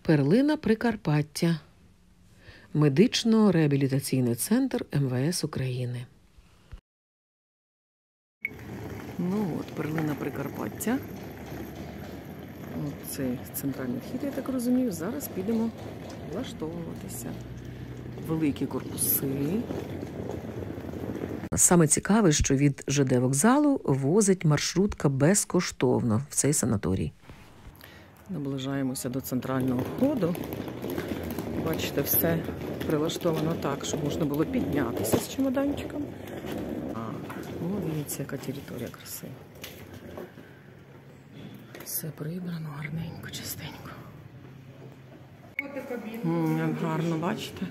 Перлина Прикарпаття. Медично-реабілітаційний центр МВС України. Ну от, перлина Прикарпаття. Це центральний вхід, я так розумію. Зараз підемо влаштовуватися. Великі корпуси. Саме цікаве, що від ЖД вокзалу возить маршрутка безкоштовно в цей санаторій. Наближаємося до центрального входу. Бачите, все прилаштовано так, щоб можна було піднятися з чемоданчиком. Ну, дивіться, яка територія красива. Все прибрано гарненько, чистенько. Як гарно, бачите?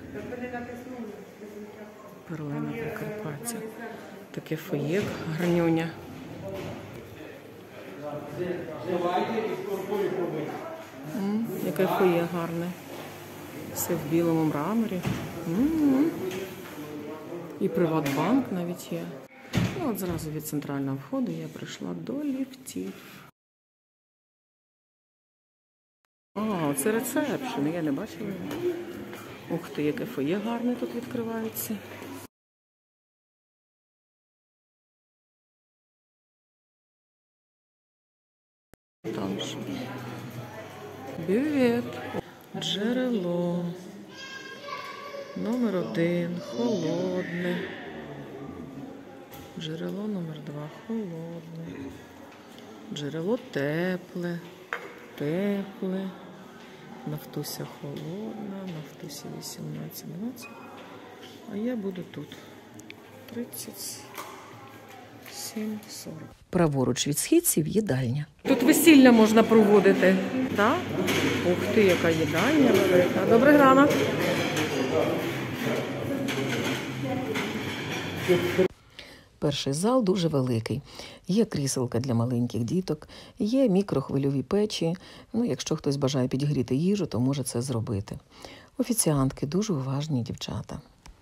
Перлина Прикарпаття. Таке фоє гарнюня. Яке фоє гарне. Все в білому мраморі. І Приватбанк навіть є. Ну, от зразу від центрального входу я прийшла до ліфтів. Це ресепшн, я не бачила. Ух ти, яке фоє гарне тут відкривається. Там ж бювет, джерело, номер 1, холодне, джерело номер 2, холодне, джерело тепле, тепле, Нафтуся холодна, Нафтусі 18-20, а я буду тут 37-40. Праворуч від східців їдальня. Тут весілля можна проводити, так? Ух ти, яка їдальня велика. Добрий ранок. Перший зал дуже великий. Є кріселка для маленьких діток, є мікрохвильові печі. Ну, якщо хтось бажає підігріти їжу, то може це зробити. Офіціантки дуже уважні дівчата.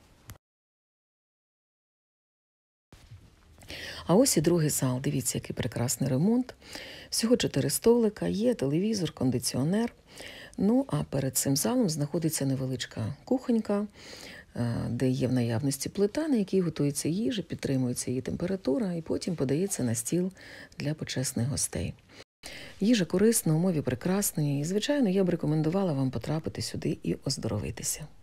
А ось і другий зал. Дивіться, який прекрасний ремонт. Всього 4 столика, є телевізор, кондиціонер. Ну, а перед цим залом знаходиться невеличка кухонька, де є в наявності плита, на якій готується їжа, підтримується її температура і потім подається на стіл для почесних гостей. Їжа корисна, умови прекрасні і, звичайно, я б рекомендувала вам потрапити сюди і оздоровитися.